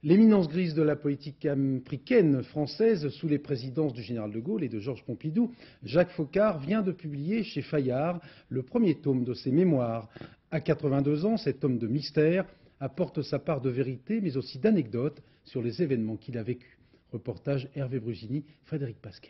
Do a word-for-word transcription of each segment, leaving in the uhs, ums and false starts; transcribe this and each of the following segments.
L'éminence grise de la politique africaine française sous les présidences du général de Gaulle et de Georges Pompidou, Jacques Foccart vient de publier chez Fayard le premier tome de ses mémoires. À quatre-vingt-deux ans, cet homme de mystère apporte sa part de vérité mais aussi d'anecdotes sur les événements qu'il a vécus. Reportage Hervé Brugini, Frédéric Pasquet.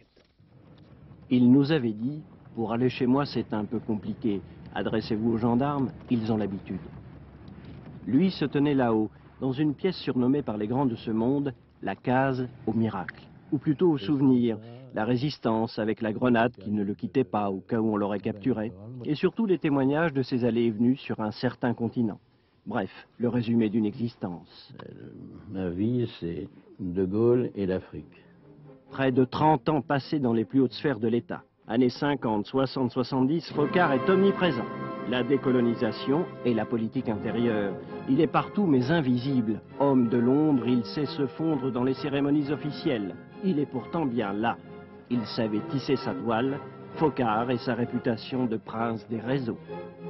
Il nous avait dit, pour aller chez moi c'est un peu compliqué, adressez-vous aux gendarmes, ils ont l'habitude. Lui se tenait là-haut, dans une pièce surnommée par les grands de ce monde, la case au miracle, ou plutôt au souvenir, la résistance avec la grenade qui ne le quittait pas au cas où on l'aurait capturé, et surtout les témoignages de ses allées et venues sur un certain continent. Bref, le résumé d'une existence. Ma vie, c'est De Gaulle et l'Afrique. Près de trente ans passés dans les plus hautes sphères de l'État. Années cinquante, soixante, soixante-dix, Foccart est omniprésent. La décolonisation et la politique intérieure. Il est partout mais invisible. Homme de l'ombre, il sait se fondre dans les cérémonies officielles. Il est pourtant bien là. Il savait tisser sa toile, Foccart et sa réputation de prince des réseaux.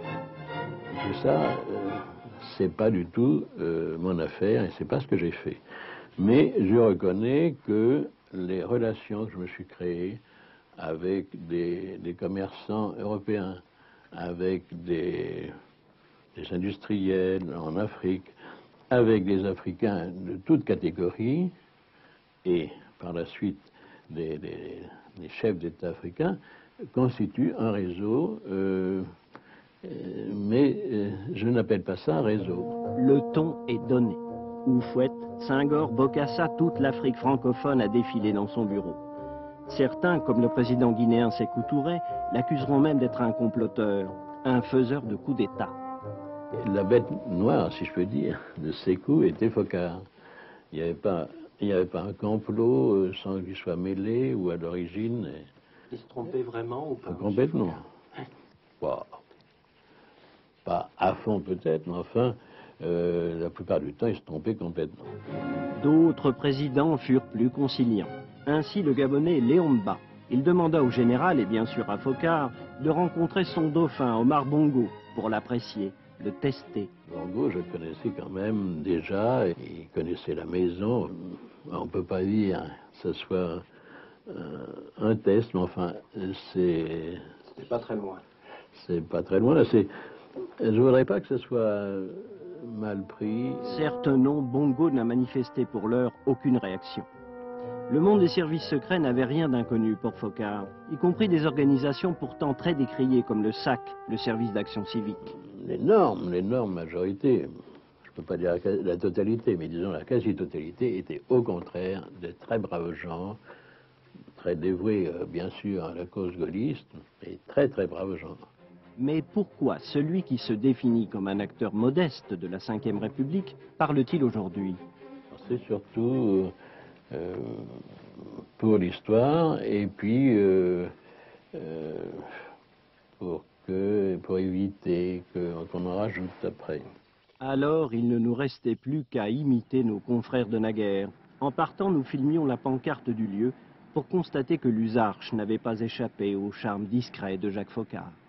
Tout ça, euh, c'est pas du tout euh, mon affaire et c'est pas ce que j'ai fait. Mais je reconnais que les relations que je me suis créées avec des, des commerçants européens, avec des, des industriels en Afrique, avec des Africains de toutes catégories, et par la suite des, des, des chefs d'État africains, constituent un réseau, euh, euh, mais euh, je n'appelle pas ça un réseau. Le ton est donné. Houphouët, Senghor, Bokassa, toute l'Afrique francophone a défilé dans son bureau. Certains, comme le président guinéen Sékou Touré, l'accuseront même d'être un comploteur, un faiseur de coups d'État. La bête noire, si je peux dire, de Sékou était Foccart. Il n'y avait pas, il n'y avait pas un complot sans qu'il soit mêlé ou à l'origine. Il se trompait vraiment ou pas? Complètement. Bon, pas à fond peut-être, mais enfin, euh, la plupart du temps, il se trompait complètement. D'autres présidents furent plus conciliants. Ainsi le Gabonais Léon Mba. Il demanda au général, et bien sûr à Foccart, de rencontrer son dauphin Omar Bongo pour l'apprécier, le tester. Bongo, je le connaissais quand même déjà, et il connaissait la maison. On ne peut pas dire que ce soit euh, un test, mais enfin, c'est... C'est pas très loin. C'est pas très loin. C'est... Je ne voudrais pas que ce soit mal pris. Certes non, Bongo n'a manifesté pour l'heure aucune réaction. Le monde des services secrets n'avait rien d'inconnu pour Foccart, y compris des organisations pourtant très décriées comme le S A C, le service d'action civique. L'énorme, l'énorme majorité, je ne peux pas dire la totalité, mais disons la quasi-totalité, était au contraire de très braves gens, très dévoués bien sûr à la cause gaulliste, et très très braves gens. Mais pourquoi celui qui se définit comme un acteur modeste de la cinquième République parle-t-il aujourd'hui? C'est surtout euh, pour l'histoire et puis euh, euh, pour, que, pour éviter qu'on en rajoute après. Alors il ne nous restait plus qu'à imiter nos confrères de naguère. En partant, nous filmions la pancarte du lieu pour constater que l'Usarche n'avait pas échappé au charme discret de Jacques Foccart.